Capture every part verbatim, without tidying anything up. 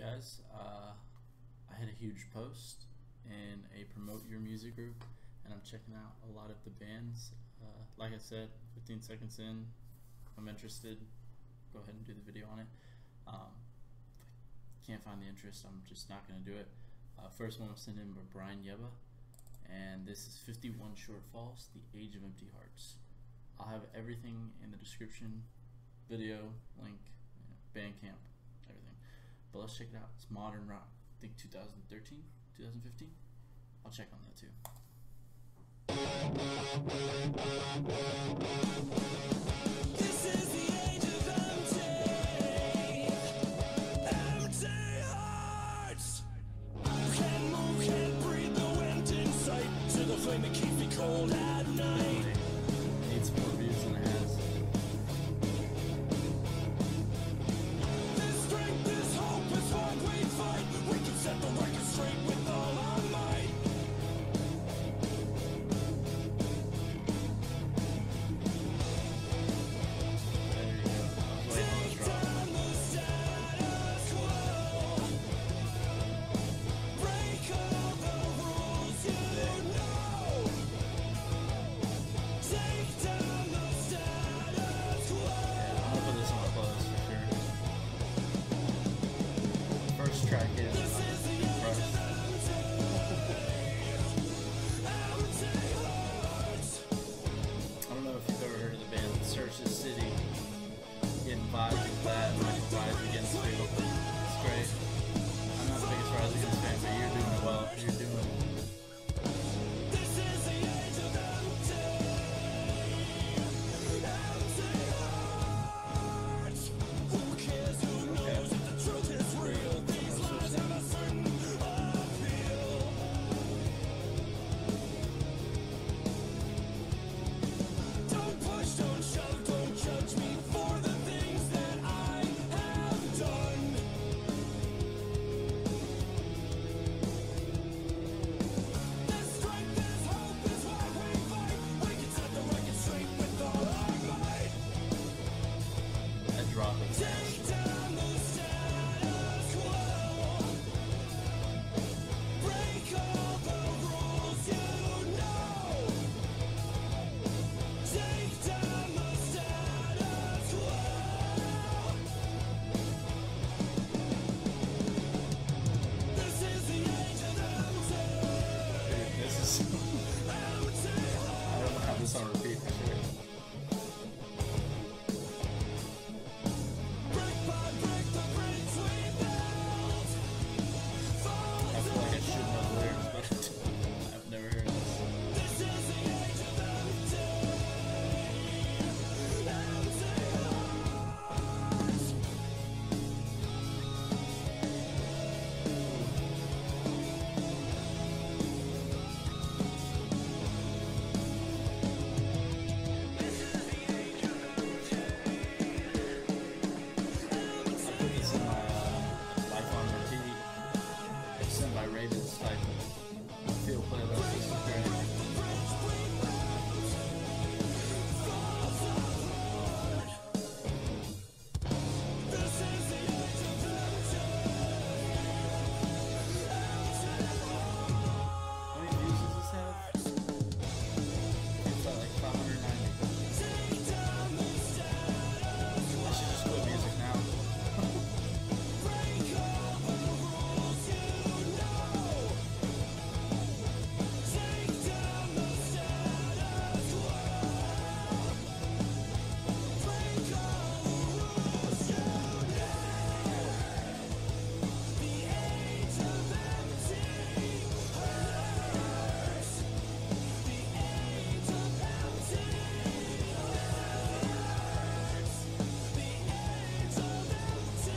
guys? Uh, I had a huge post in a promote your music group, and I'm checking out a lot of the bands. Uh, like I said, fifteen seconds in, if I'm interested, go ahead and do the video on it. Um, if I can't find the interest, I'm just not going to do it. Uh, first one I'm sending by Brian Yeba, and this is fifty-one Shortfalls, The Age of Empty Hearts. I'll have everything in the description, video, link, you know, Bandcamp, everything. But let's check it out. It's modern rock. I think two thousand thirteen, two thousand fifteen. I'll check on that too. This is the age of empty, empty hearts. Can't move, can't breathe, the wind in sight. To the flame that keeps me cold at night. Needs more views than it has. This strength, this hope, this heart we fight. We can set the record straight with all our might. There you go. I was waiting on Take this drop. down the status quo. Break all the rules you know. Take down the status quo. I'm gonna put this on my playlist for sure. First track is This is the age Rush. of empty, empty hearts. I don't know if you've ever heard of the band Search the City. Getting vibes with that, like Rise Against too. It's great. I'm not the biggest Rise Against fan, but you're doing it well. You're doing it. This is the age of empty, empty hearts. Who cares? Who knows if the truth is real? These lies have a certain appeal. Don't push, don't shove, don't judge me for the things that I have done. This strength, this hope is why we fight. We can set the record straight with all our might. That drop is Take down the status quo. Break all the rules you know. Take down the status quo. This is the age of empty, Dude, this is. empty I don't know how this on repeat for sure. Brick by brick, the bricks we built fall I feel like I should know the lyrics, but I've never heard this. This is the age of empty, empty hearts. I put this in my uh, Life on Repeat. It's sent by Ravens type field playlist. This is great. This is the age of empty, How many views does this have? It's at like five hundred ninety. take down the status quo. I should just quit music now. Break all the rules you know. Take down the status quo. Break all the rules you know. The age of empty hearts. The age of empty hearts. The age of empty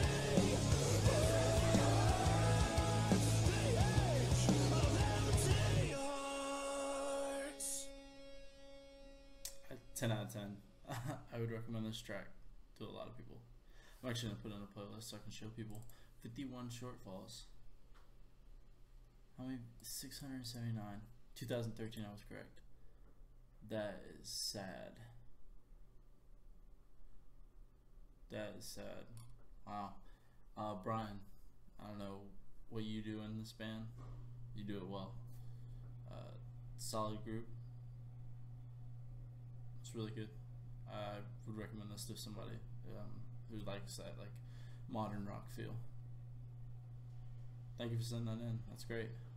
hearts. ten out of ten. I would recommend this track to a lot of people. I'm actually going to put it on a playlist so I can show people. fifty-one Shortfalls. How many? six hundred seventy-nine. two thousand thirteen, I was correct. That is sad. That is sad. Wow. Uh, Brian, I don't know what you do in this band. You do it well. Uh, solid group. It's really good. I would recommend this to somebody um, who likes that like modern rock feel. Thank you for sending that in. That's great.